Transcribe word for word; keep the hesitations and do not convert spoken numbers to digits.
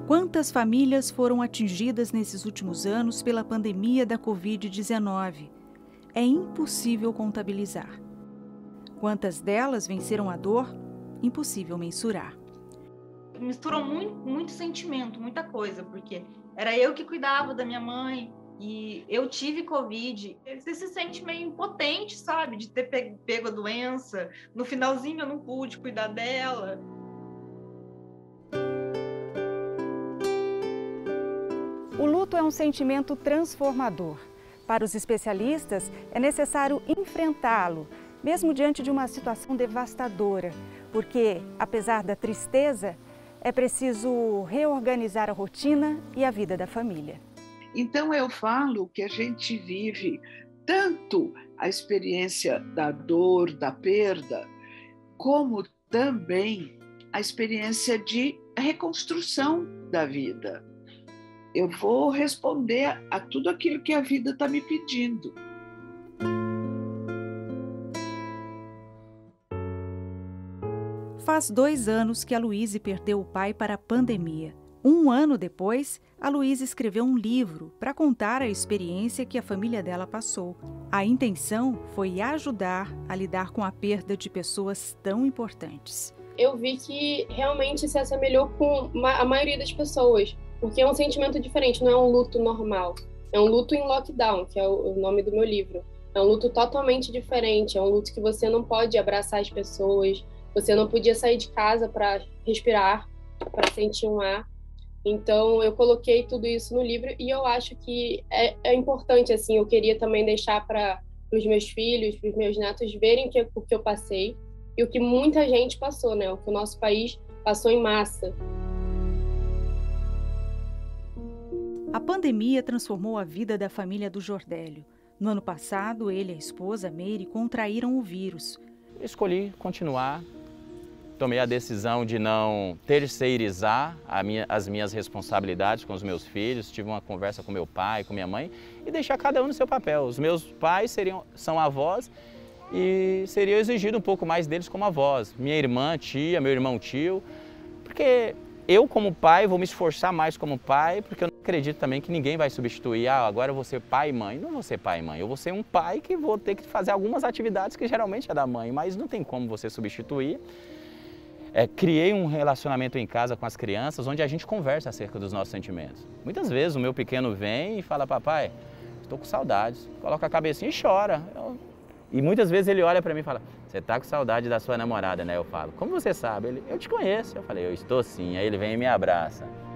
Quantas famílias foram atingidas nesses últimos anos pela pandemia da covid dezenove? É impossível contabilizar. Quantas delas venceram a dor? Impossível mensurar. Misturou muito, muito sentimento, muita coisa, porque era eu que cuidava da minha mãe e eu tive Covid. Você se sente meio impotente, sabe? De ter pego a doença. No finalzinho eu não pude cuidar dela. O luto é um sentimento transformador. Para os especialistas, é necessário enfrentá-lo, mesmo diante de uma situação devastadora, porque, apesar da tristeza, é preciso reorganizar a rotina e a vida da família. Então eu falo que a gente vive tanto a experiência da dor, da perda, como também a experiência de reconstrução da vida. Eu vou responder a tudo aquilo que a vida está me pedindo. Faz dois anos que a Luíse perdeu o pai para a pandemia. Um ano depois, a Luíse escreveu um livro para contar a experiência que a família dela passou. A intenção foi ajudar a lidar com a perda de pessoas tão importantes. Eu vi que realmente se assemelhou com a maioria das pessoas, porque é um sentimento diferente, não é um luto normal. É um luto em lockdown, que é o nome do meu livro. É um luto totalmente diferente, é um luto que você não pode abraçar as pessoas, você não podia sair de casa para respirar, para sentir um ar. Então, eu coloquei tudo isso no livro e eu acho que é, é importante, assim, eu queria também deixar para os meus filhos, para os meus netos verem que, o que eu passei e o que muita gente passou, né? O que o nosso país passou em massa. A pandemia transformou a vida da família do Jordélio. No ano passado, ele e a esposa, Meire, contraíram o vírus. Escolhi continuar. Tomei a decisão de não terceirizar a minha, as minhas responsabilidades com os meus filhos. Tive uma conversa com meu pai, com minha mãe e deixar cada um no seu papel. Os meus pais seriam, são avós e seria exigido um pouco mais deles como avós. Minha irmã, tia, meu irmão, tio. Porque eu, como pai, vou me esforçar mais como pai, porque eu não acredito também que ninguém vai substituir. Ah, agora eu vou ser pai e mãe. Não vou ser pai e mãe. Eu vou ser um pai que vou ter que fazer algumas atividades que geralmente é da mãe, mas não tem como você substituir. É, criei um relacionamento em casa com as crianças onde a gente conversa acerca dos nossos sentimentos. Muitas vezes o meu pequeno vem e fala, papai, estou com saudades. Coloca a cabecinha e chora. Eu... E muitas vezes ele olha para mim e fala, você está com saudade da sua namorada, né? Eu falo, como você sabe? Ele, eu te conheço. Eu falei, eu estou sim. Aí ele vem e me abraça.